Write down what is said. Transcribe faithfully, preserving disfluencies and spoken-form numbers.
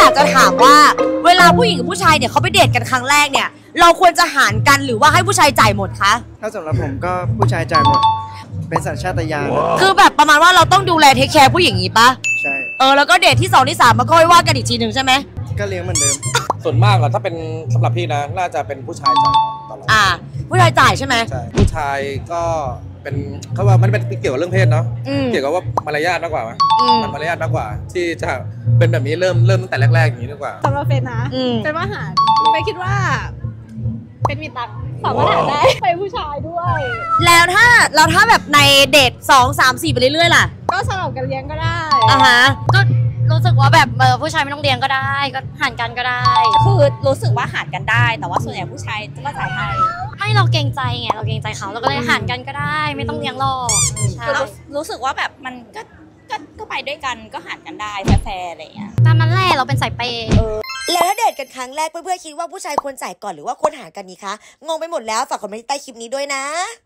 ากจะถามว่าเวลาผู้หญิงกับผู้ชายเนี่ยเขาไปเดทกันครั้งแรกเนี่ยเราควรจะหารกันหรือว่าให้ผู้ชายจ่ายหมดคะถ้าสำหรับผมก็ผู้ชายจ่ายหมดเป็นสัญชาตญาณคือแบบประมาณว่าเราต้องดูแลเทคแคร์ผู้หญิงนี้ปะใช่เออแล้วก็เดทที่สองที่สามมาค่อยว่ากันอีกทีหนึ่งใช่ไหมก็เลี้ยงเหมือนเดิมส่วนมากอะถ้าเป็นสำหรับพี่นะน่าจะเป็นผู้ชายจ่ายตลอดอ่าผู้ชายจ่ายใช่ไหมใช่ผู้ชายก็เป็นเขาว่ามันเป็นเกี่ยวกับเรื่องเพศเนาะเกี่ยวกับว่ามารยาทมากกว่ามันมารยาทมากกว่าที่จะเป็นแบบนี้เริ่มเริ่มตั้งแต่แรกๆอย่างนี้ดีกว่าสำหรับเฟนนะเป็นว่าหารเฟนคิดว่าเป็นมีตังค์สามารถหาได้ไปผู้ชายด้วยแล้วถ้าเราถ้าแบบในเดทสองสามสี่ไปเรื่อยๆล่ะก็สลับกันเลี้ยงก็ได้อ่าฮะก็รู้สึกว่าแบบเออผู้ชายไม่ต้องเลี้ยงก็ได้ก็หารกันก็ได้คือรู้สึกว่าหารกันได้แต่ว่าส่วนใหญ่ผู้ชายก็จ่ายให้ไม่เราเกรงใจไงเราเกรงใจเขาเราก็เลยหารกันก็ได้ไม่ต้องเลี้ยงหรอกคือรู้สึกว่าแบบมันก็ก็ก็ไปด้วยกันก็หารกันได้แฟร์ๆอะไรอย่างเงี้ยตามนั้นแหละเราเป็นสายเปย์แล้วถ้าเดทกันครั้งแรกเพื่อนๆคิดว่าผู้ชายควรจ่ายก่อนหรือว่าควรหารกันดีคะงงไปหมดแล้วฝากคอมเมนต์ใต้คลิปนี้ด้วยนะ